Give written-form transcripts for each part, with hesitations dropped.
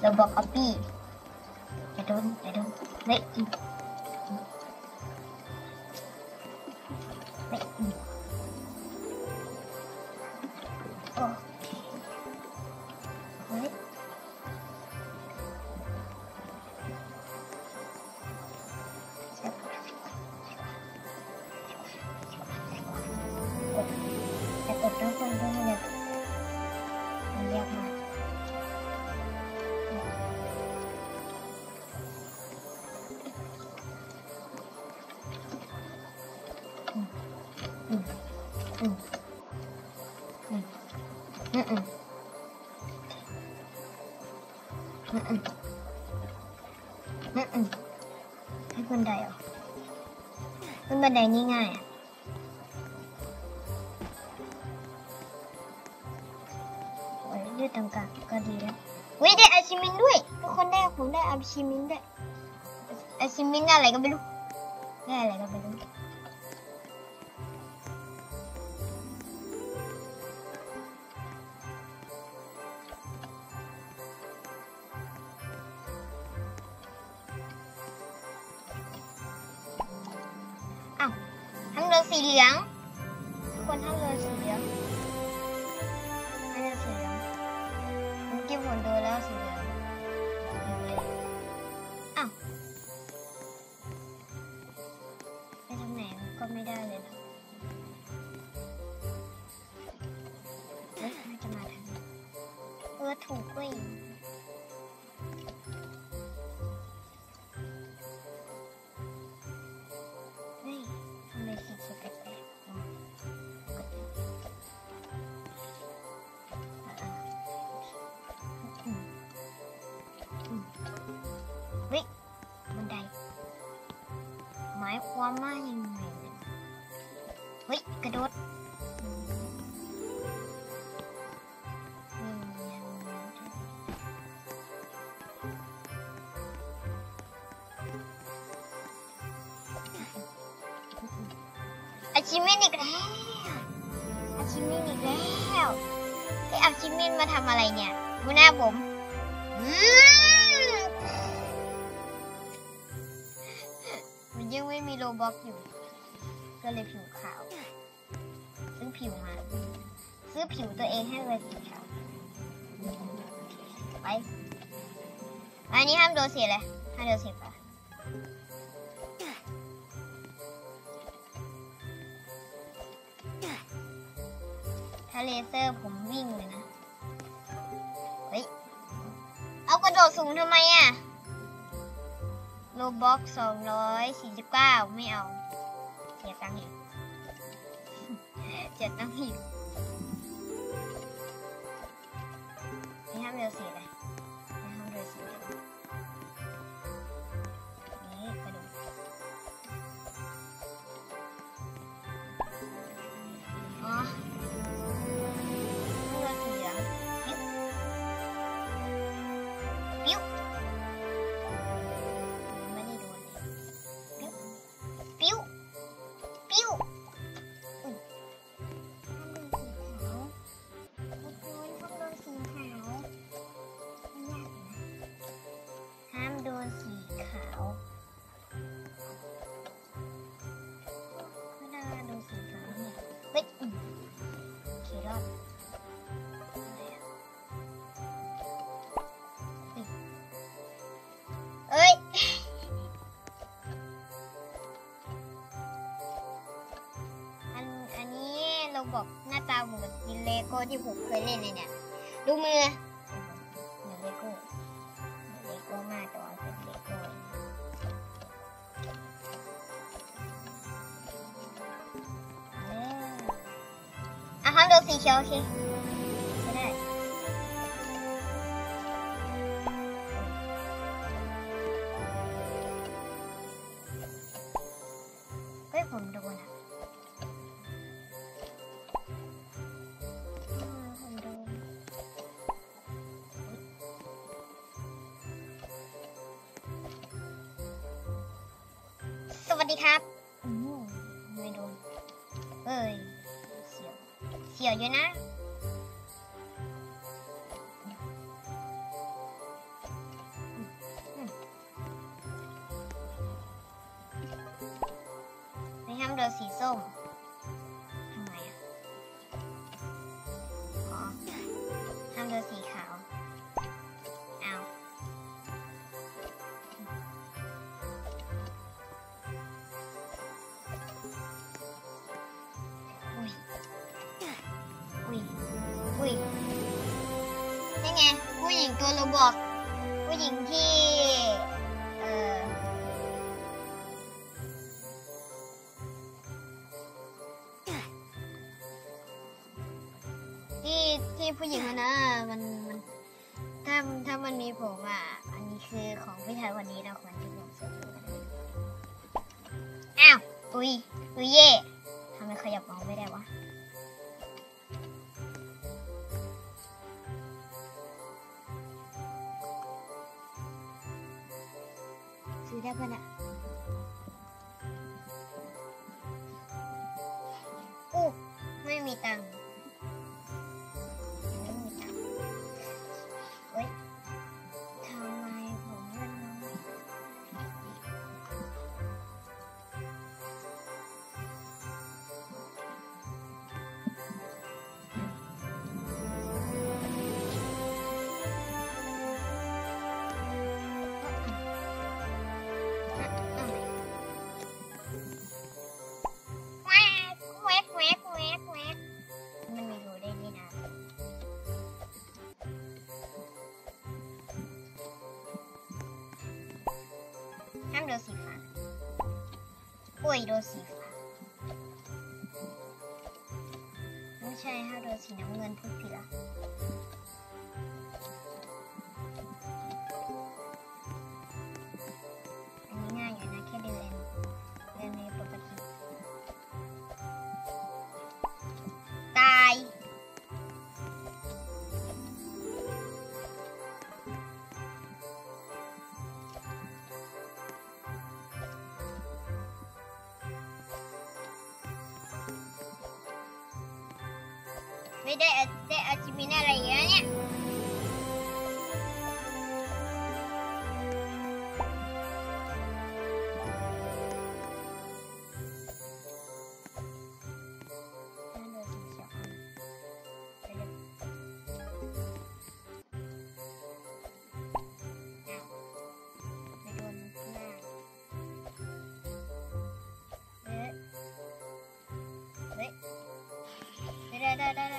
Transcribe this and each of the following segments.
เราบอกออปปี้อย่าโดนเฮ้ยโอ้เฮ้ยแต่กดทุกคนก็ไม่ได้มันยากมากให้บันไดเหรอเป็นบันไดนี่ง่ายอ่ะโอ้ยยืดตรงกลางก็ดีแล้วเฮ้ยได้อาชิมินด้วยทุกคนได้ผมได้อาชิมินด้วยอาชิมินอะไรก็ไม่รู้ได้อะไรก็ไม่รู้ห้ามเดินสีเหลืองทุกคนห้ามเดินสีเหลืองห้ามเดินสีเหลืองเมื่อกี้ผมโดนแล้วสีเหลืองอ้าวไปทางไหนก็ไม่ได้เลยนะเอ๊ะน่าจะมาทางนี้ถูกเว้ยหมายความว่ายังไงเฮ้ยกระโดดอาชิเมนอีกแล้วอาชิเมนอีกแล้วไออาชิเมนมาทำอะไรเนี่ยดูหน้าผมมันยังไม่มีโลบ็อกอยู่ก็เลยผิวขาวซื้อผิวมาซื้อผิวตัวเองให้เป็นสีขาวไปอันนี้ห้ามโดนเสียเลยห้ามโดนเสียปะถ้าเลเซอร์ผมวิ่งเลยนะเฮ้ยเอากระโดดสูงทำไมอ่ะโลบ็อก249ไม่เอาเสียตังค์อีกไม่ห้ามเร็วเสียเลยไม่ห้ามเร็วเสียเลยนี่กระโดดอ๋อไม่โดนเสียปิ้วไม่ได้โดนเลยปิ้วบอกหน้าตาเหมือนเลโก้ที่ผมเคยเล่นเลยเนี่ยดูมือเหมือนเลโก้มากแต่ว่าเป็นเลโก้ห้ามโดนสีเขียวโอเคไม่ได้เฮ้ยผมโดนสวัสดีครับไม่โดนเอ้ยเสียวอยู่นะนี่ไงผู้หญิงตัวโรบอกผู้หญิงที่ที่ผู้หญิงคนนั้นมันถ้ามันมีผมอ่ะอันนี้คือของพี่ชายวันนี้เราควรที่จะซื้ออ้าวตุยเย่ทำไมขยับมองไม่ได้วะซื้อได้ปะเนี่ยอู้ไม่มีตังค์เฮ้ยทำไมผมเล่นน้อยมันมีรูได้นี่นะห้ามโดนสีฟ้าป่วยโดนสีฟ้าไม่ใช่ห้ามโดนสีน้ำเงินพูดผิดละอันนี้ง่ายอยู่นะแค่เดินในปกติตายไม่ได้อาชิมินอะไรเยอะเนี่ยได้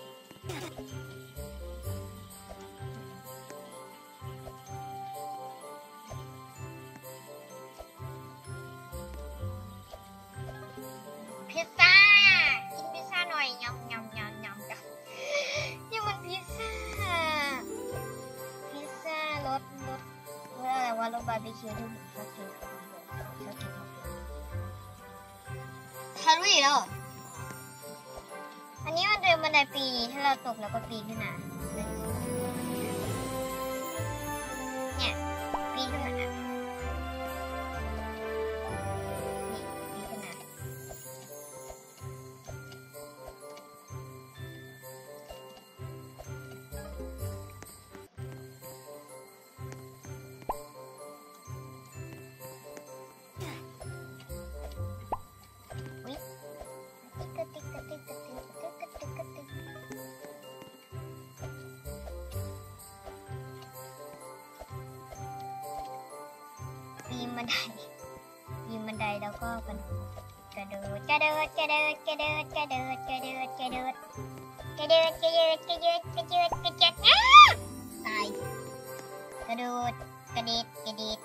พิซซ่ากินพิซซ่าหน่อยยำกันนี่มันพิซซ่ารสอะไรวะรสบาร์บีคิวที่ผมชอบกินทะลุอีกแล้วอันนี้มันเดินบันไดปีถ้าเราตกแล้วก็ปีนขึ้นมาเนี่ยปีนขึ้นมานี่ปีนขึ้นมาปีนบันไดแล้วก็กระโดดตายกระโดดกระเด็ด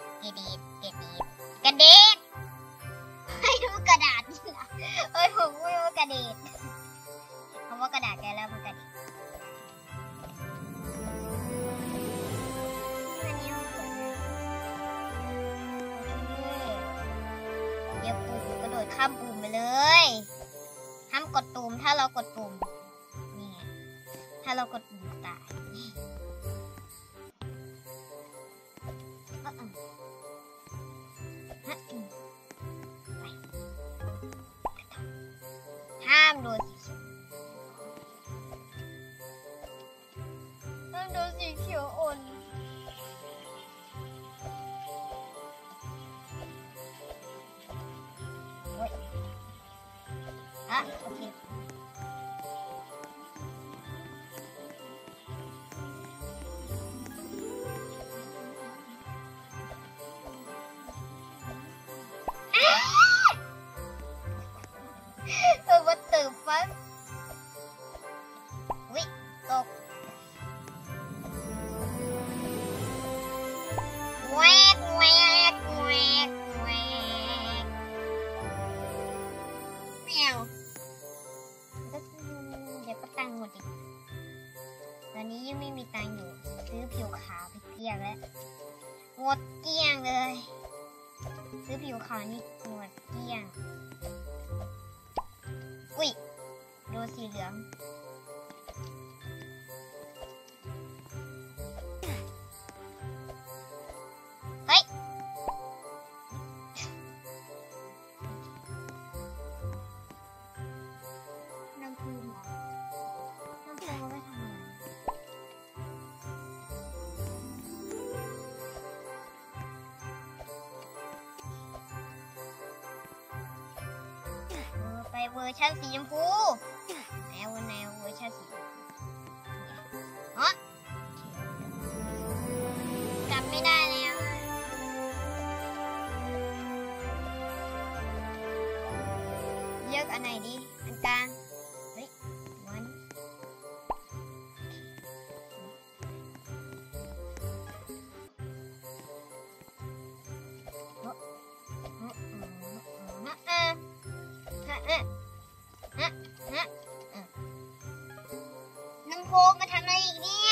ให้ดูกระดาษนี่นะผมไม่รู้กระเด็ดคำว่ากระดาษแกแล้วมันกระเด็ดอันนี้ห้องสวยนะเดี๋ยวปุ่มกระโดดข้ามปุ่มไปเลยห้ามกดปุ่มถ้าเรากดปุ่มนี่ไงถ้าเรากดปุ่มตายห้ามโดนสีเขียวอ่อนโอเคwhat the fuck วิตกอนนี้ยังไม่มีตังค์อยู่ซื้อผิวขาวไปเกลี้ยงแล้วหมดเกลี้ยงเลย ซื้อผิวขาวนี่หมดเกลี้ยงอุ้ยโดนสีเหลืองเฮ้ยน้ำพุเหรอน้ำพุเอาไว้ทำอะไรไปเวอร์ชันสีชมพูแนวเวอร์ชันสีชมพูฮะกลับไม่ได้แล้วเลือกอันไหนดีอันกลางเฮ้ยวันน้ำโพมาทำอะไรอีกเนี่ย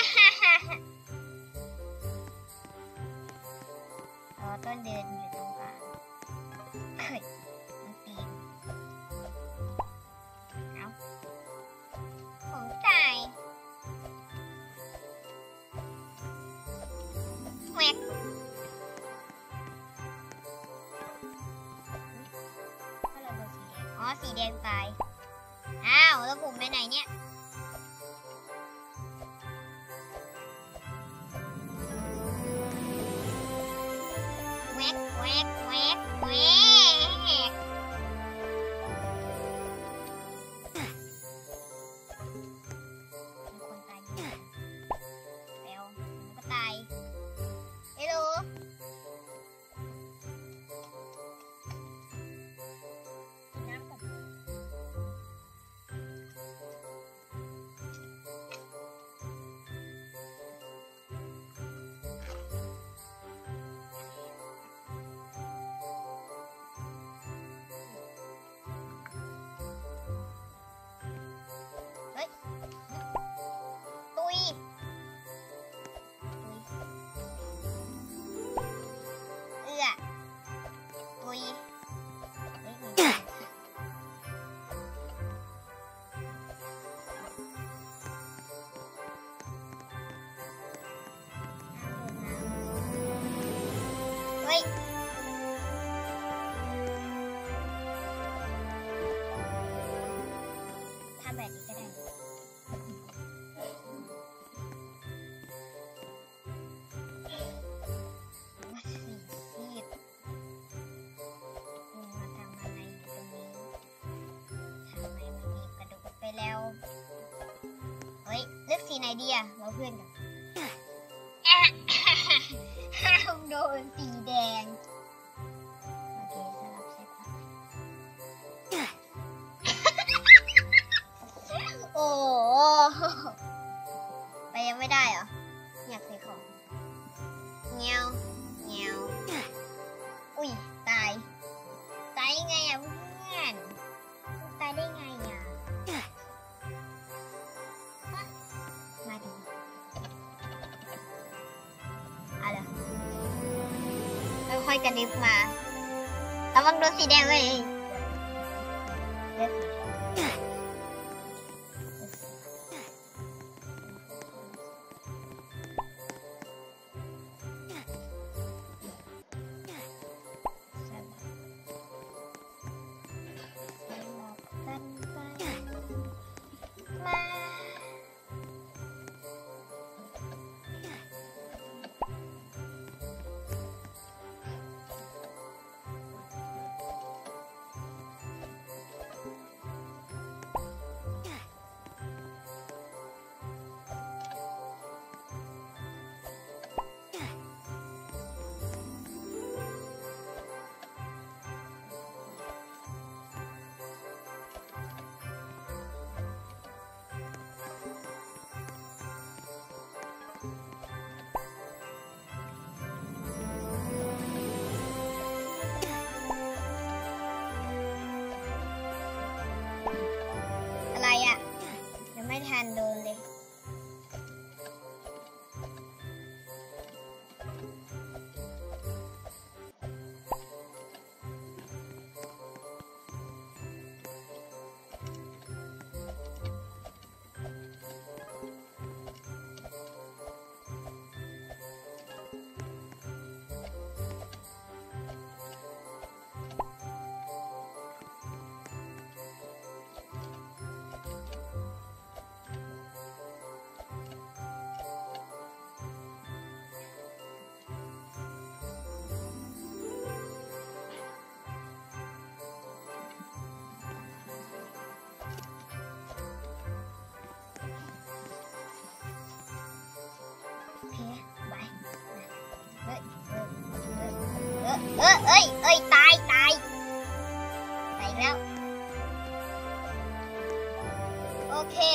ต้นเดินอยู่ตรงกลางเฮ้ยมันปีนเอาของจ่ายแหวกอ๋อสีแดงตายอ้าวแล้วผมไปไหนเนี่ยแหวกแหวกแหวกแหวกมีคนตายอยู่เร็วมันก็ตายเฮลโหลน้ำกับตุยเอื้อตุยเฮ้ยมีน้ำเฮ้ยถ้าแบบนี้ก็ได้ว่าสีซีดมึงมาทำอะไรอยู่ตรงนี้ทำไมมันหยิบกระดูกไปแล้วเฮ้ยเลือกสีไหนดีอะเราเพื่อนกันห้ามโดนสีแดงโอเคสลับเซตโอ้ไปยังไม่ได้เหรออยากใส่ของเงี้ยวเงี้ยวอุ้ยตายยังไงอะเพื่อนตายได้ไงอะมาดิอะไรค่อยๆกระดิบมาระวังโดนสีแดงเลยเลือกสีเคไปเฮ้ยตายไปแล้วโอเค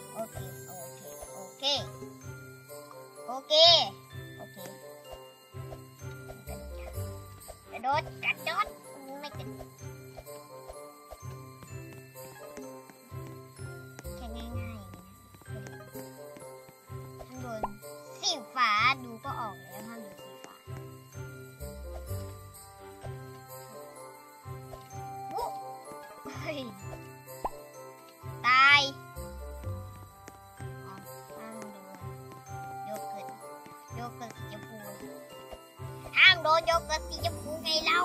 กระโดดไม่กระโดดแค่ง่ายๆอย่างนี้นะข้างบนสีฟ้าดูก็ออกแล้วห้ามดูสีฟ้าเฮ้ยตายห้ามโดนโยเกิร์ตสีชมพูห้ามโดนโยเกิร์ตสีชมพูไงเล่า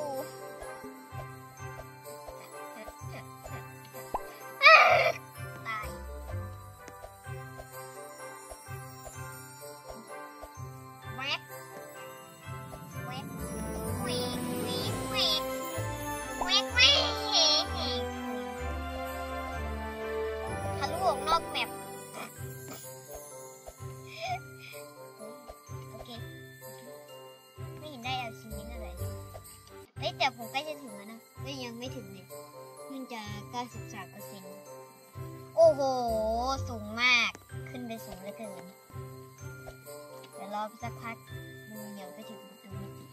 ตายแว๊บทะลุออกนอกแมปโอเคไม่เห็นได้เอาชิ้นนี้อะไรเฮ้ยแต่ผมใกล้จะถึงแล้วนะก็ยังไม่ถึงเลยมันจะ 93%โอ้โหสูงมากขึ้นไปสูงเหลือเกินเดี๋ยวรอสักพักมันเดี๋ยวไปถึงประตูมิติ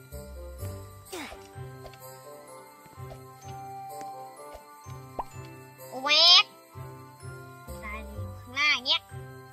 แวกตายเลยข้างหน้าเนี้ย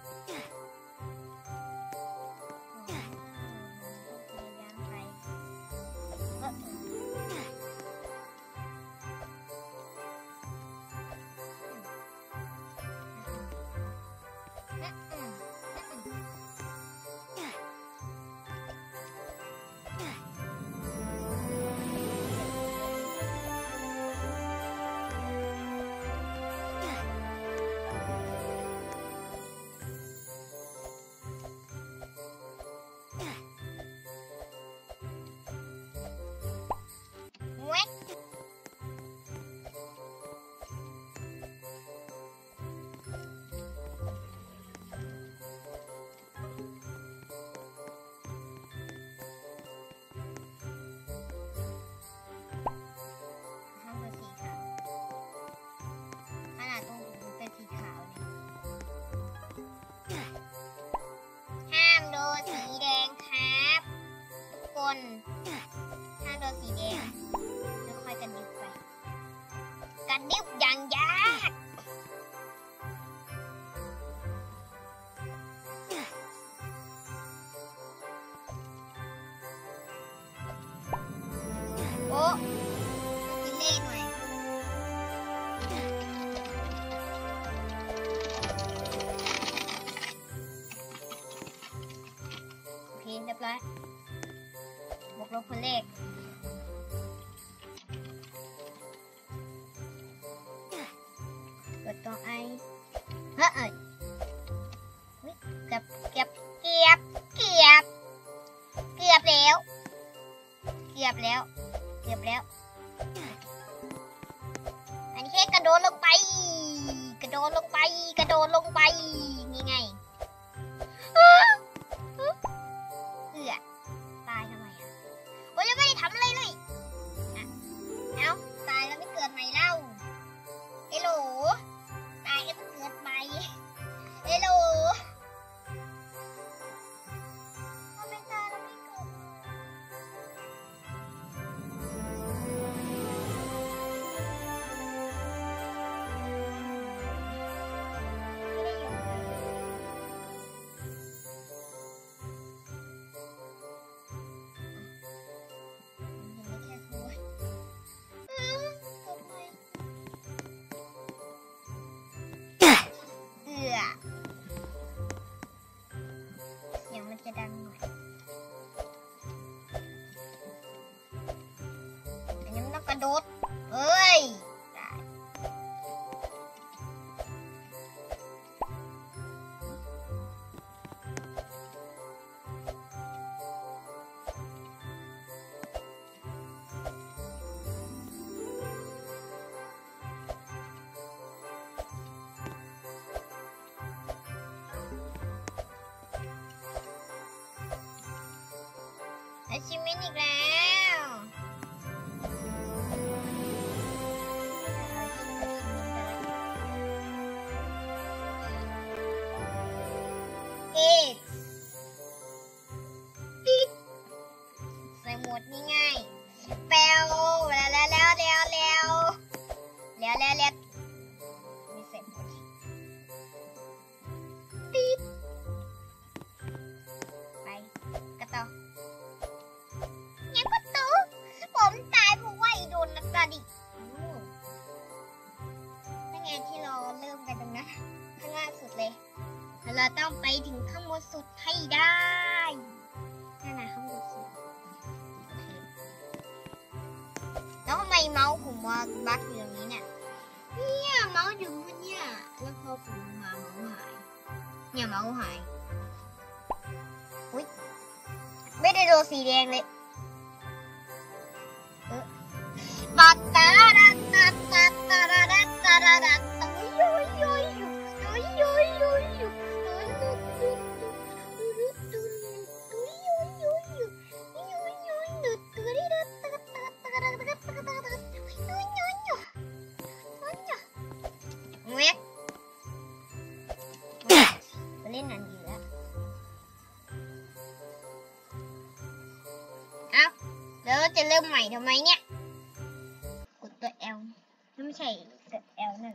ถ้าโดนสีแดงแล้วค่อยกระดิบไปกระดิบอย่างยากโอ้กินเล่หน่อยโอเคเรียบร้อยบวกลบคนเลขกดตัวไอเฮ้ยเกือบแล้วอันนี้แค่กระโดดลงไปนี่ไงตายทำไมอ่ะโอ้ยยังไม่ได้ทำอะไรเลยเอ้าตายแล้วไม่เกิดใหม่เล่าเอโหลตายแล้วไม่เกิดใหม่เอโหลทำไมตายแล้วไม่เกิดไม่ได้อยู่ achievement อีกแล้วติดใส่หมวดนี่ง่ายแปลวแล้วไม่ใส่หมวดติดไปกระต่อยังกระต่อผมตายเพราะว่าโดนนักกระดิกนั่นไงที่เราเริ่มกันตรงนั้นข้างล่างสุดเลยเราต้องไปถึงข้างบนสุดให้ได้นั่นนะข้างบนสุดแล้วทำไมเมาส์ผมว่าบั๊กอยู่ตรงนี้เนี่ยเมาส์อยู่บนเนี่ยแล้วพอผมมาเมาส์หายเนี่ยเมาส์หายอุ๊ยไม่ได้โดนสีแดงเลยบัตตาดัตตาดัตตาดัตตาดัตตาเล่นอันนี้แล้วแล้วจะเริ่มใหม่ทำไมเนี่ยกดตัว L ไม่ใช่กด L นั่น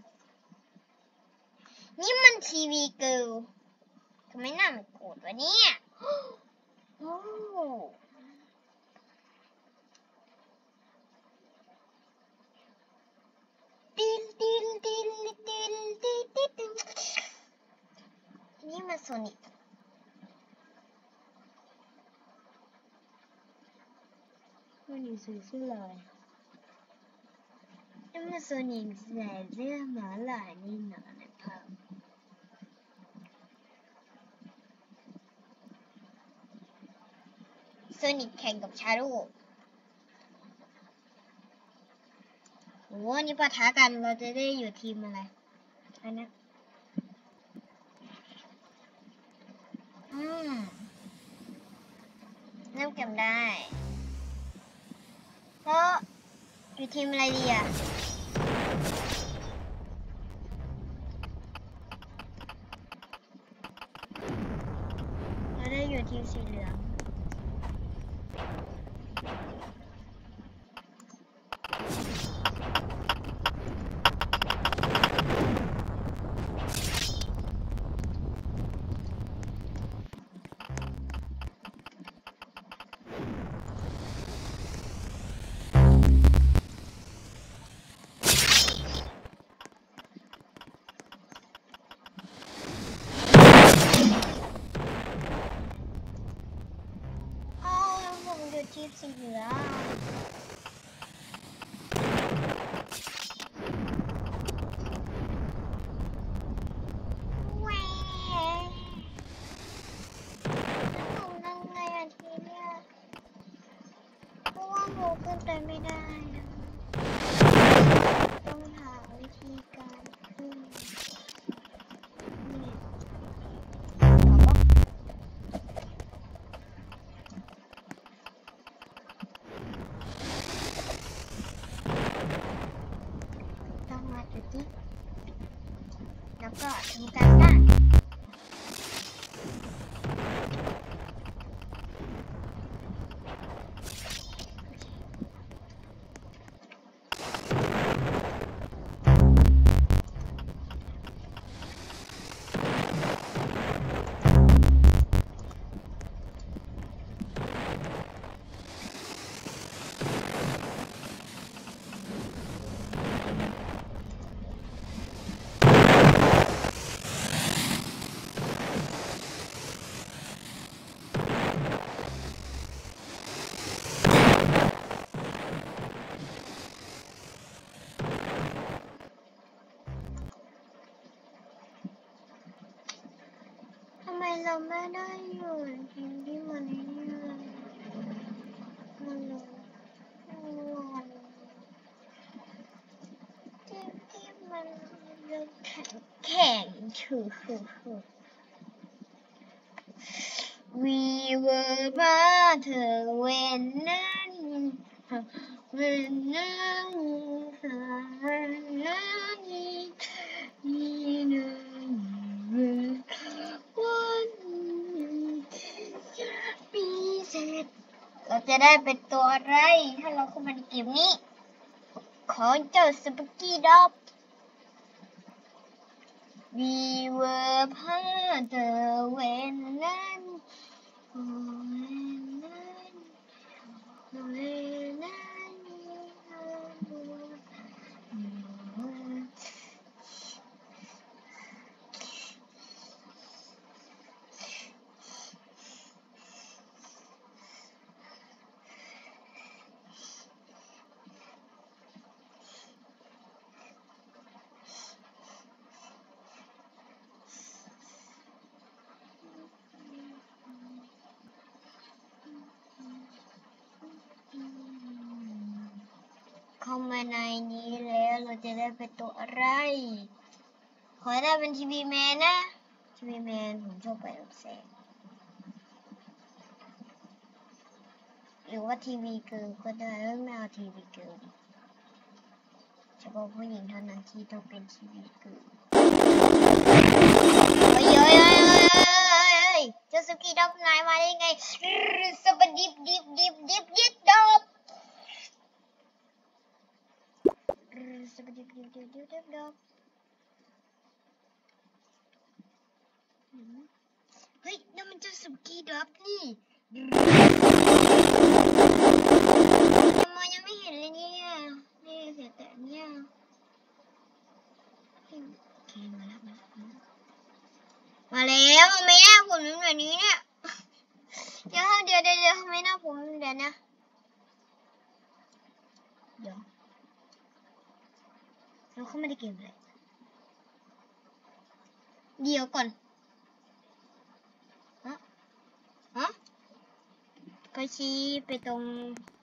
นี่มันทีวีเกิร์ลทำไมหน้ามันโกรธวะเนี่ยโอ้นี่มันโซนิกวันนี้ใส่เสื้อลายนี่มันโซนิกใส่เสื้อหมาลายนี่หนานะครับโซนิกแข่งกับชาโดว์โอ้นี่ปะทะกันเราจะได้อยู่ทีมอะไรอันนั้นเริ่มจำได้เพราะอยู่ทีมอะไรดีอ่ะเราได้อยู่ทีมสีเหลืองทีมสีเหลืองแหวผมนั่งไงอ่ะทีเนี่ยเพราะว่าหมูขึ้นไปไม่ได้นะต้องหาวิธีการขึ้นแล้วก็ทำการบ้านทำไมเราไม่ได้อยู่ทีมที่มันนี่มันลงทีมที่มันแข่งถือวีเวอร์มาเธอเวนนั้นเวนนั้นเราจะได้เป็นตัวอะไรถ้าเราเข้ามาในเกมนี้ของเจ้าสปุกกี้ด็อกวีเวอร์พาเธอเวนนั้นเข้ามาในนี้แล้วเราจะได้เป็นตัวอะไรขอได้เป็นทีวีแมนนะทีวีแมนผมชอบไปกับแสงหรือว่าทีวีเกิร์ลก็ได้ไม่เอาทีวีเกิร์ลเฉพาะผู้หญิงเท่านั้นที่ต้องเป็นทีวีเกิร์ลเฮ้ยเจ้าสุกี้ด็อกนายมาได้ไงสปดิบดิบดอบสปดิบดอบเฮ้ยนั่นมันเจ้าสุกี้ด็อกนี่ทำไมยังไม่เห็นเลยเนี่ยนี่เสียแต่เนี่ยโอเคมาแล้วทำไมหน้าผมเป็นแบบนี้เนี่ยเดี๋ยวทำไมหน้าผมเดี๋ยวนะเดี๋ยวเราเข้ามาในเกมเลยเดี๋ยวก่อนฮะก็ชี้ไปตรง